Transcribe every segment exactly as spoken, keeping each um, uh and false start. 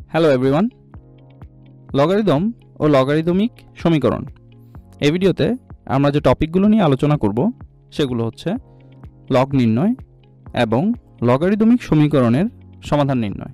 Hello everyone, logarithm ও logarithmic সমীকরণ এই ভিডিওতে আমরা যে টপিকগুলো নিয়ে আলোচনা করব সেগুলো হচ্ছে লগ নির্ণয় এবং লগারিদমিক সমীকরণের সমাধান নির্ণয়।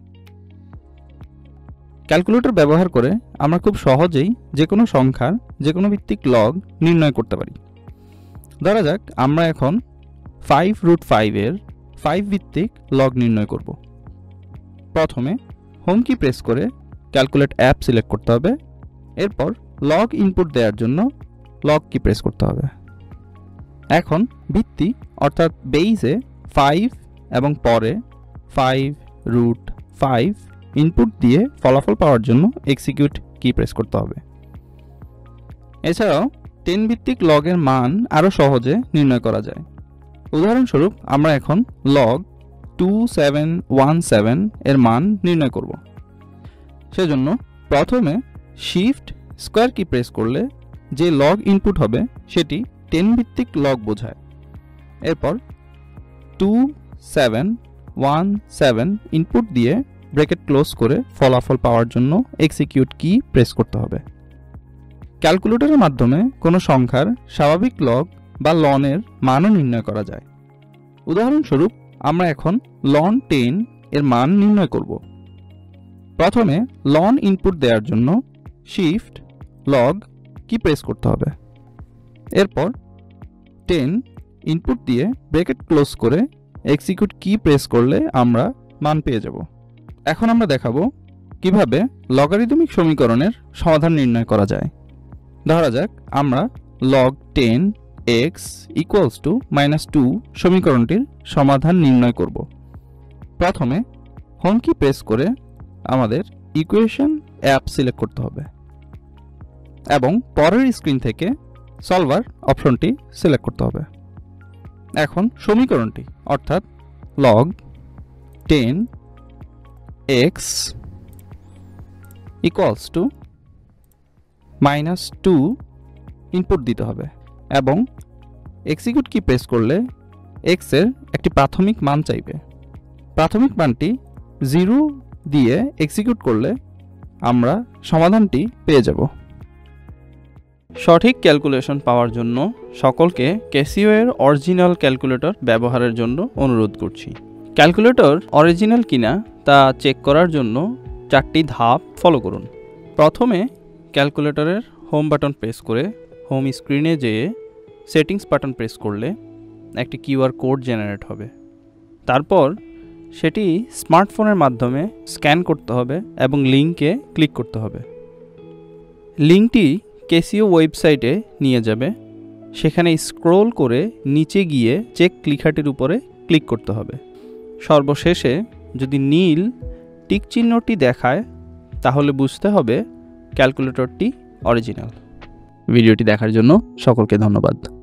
ক্যালকুলেটর ব্যবহার করে আমরা খুব সহজেই যে কোনো সংখ্যার যে কোনো ভিত্তিক লগ নির্ণয় করতে পারি। ধরা যাক আমরা এখন ফাইভ রুট ফাইভের ফাইভ ভিত্তিক লগ নির্ণয় করব। প্রথমে হোম কি প্রেস করে ক্যালকুলেট অ্যাপ সিলেক্ট করতে হবে। এরপর লগ ইনপুট দেওয়ার জন্য লগ কি প্রেস করতে হবে। এখন ভিত্তি অর্থাৎ বেইসে ফাইভ এবং পরে ফাইভ রুট ফাইভ ইনপুট দিয়ে ফলাফল পাওয়ার জন্য এক্সিকিউট কি প্রেস করতে হবে। এছাড়াও টেন ভিত্তিক লগের মান আরও সহজে নির্ণয় করা যায়। উদাহরণস্বরূপ আমরা এখন log two seven one seven এর মান নির্ণয় করব। সেজন্য প্রথমে শিফট স্কোয়ার কি প্রেস করলে যে লগ ইনপুট হবে সেটি টেন ভিত্তিক লগ বোঝায়। এরপর two seven one seven input দিয়ে ব্র্যাকেট ক্লোজ করে ফলাফল পাওয়ার জন্য এক্সিকিউট কি প্রেস করতে হবে। ক্যালকুলেটরের মাধ্যমে কোনো সংখ্যার স্বাভাবিক লগ বা লনের মানও নির্ণয় করা যায়। উদাহরণস্বরূপ আমরা এখন লন টেন এর মান নির্ণয় করব। প্রথমে লন ইনপুট দেওয়ার জন্য শিফট লগ কি প্রেস করতে হবে। এরপর টেন ইনপুট দিয়ে ব্র্যাকেট ক্লোজ করে এক্সিকিউট কি প্রেস করলে আমরা মান পেয়ে যাব। এখন আমরা দেখাবো কিভাবে লগারিদমিক সমীকরণের সমাধান নির্ণয় করা যায়। ধরা যাক আমরা log ten x equals two minus two সমীকরণটির সমাধান নির্ণয় করব। প্রথমে হোম কি প্রেস করে আমাদের ইকুয়েশন অ্যাপ সিলেক্ট করতে হবে এবং পরের স্ক্রিন থেকে সলভার অপশনটি সিলেক্ট করতে হবে। এখন সমীকরণটি অর্থাৎ log ten x equals two minus two input দিতে হবে এবং এক্সিকিউট কি প্রেস করলে এক্স এর একটি প্রাথমিক মান চাইবে। প্রাথমিক মানটি জিরো দিয়ে এক্সিকিউট করলে আমরা সমাধানটি পেয়ে যাব। সঠিক ক্যালকুলেশন পাওয়ার জন্য সকলকে ক্যাসিও এর অরিজিনাল ক্যালকুলেটর ব্যবহারের জন্য অনুরোধ করছি। ক্যালকুলেটর অরিজিনাল কিনা তা চেক করার জন্য চারটি ধাপ ফলো করুন। প্রথমে ক্যালকুলেটরের হোম বাটন প্রেস করে হোম স্ক্রিনে যেয়ে সেটিংস বাটন প্রেস করলে একটি কিউআর কোড জেনারেট হবে। তারপর সেটি স্মার্টফোনের মাধ্যমে স্ক্যান করতে হবে এবং লিঙ্কে ক্লিক করতে হবে। লিঙ্কটি ক্যাসিও ওয়েবসাইটে নিয়ে যাবে। সেখানে স্ক্রল করে নিচে গিয়ে চেক লেখাটির উপরে ক্লিক করতে হবে। সর্বশেষে যদি নীল টিক চিহ্নটি দেখায় তাহলে বুঝতে হবে ক্যালকুলেটরটি অরিজিনাল। ভিডিওটি দেখার জন্য সকলকে ধন্যবাদ।